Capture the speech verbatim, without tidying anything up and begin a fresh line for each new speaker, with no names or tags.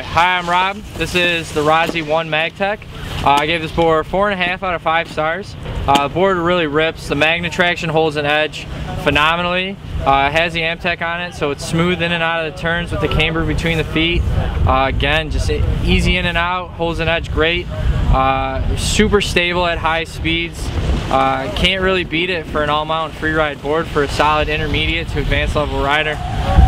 Hi, I'm Rob. This is the Rossi one Magtek. Uh, I gave this board four and a half out of five stars. Uh, the board really rips. The magnet traction holds an edge phenomenally. Uh, it has the Magtek on it, so it's smooth in and out of the turns with the camber between the feet. Uh, again, just easy in and out, holds an edge great. Uh, super stable at high speeds. Uh, can't really beat it for an all-mountain freeride board for a solid intermediate to advanced level rider.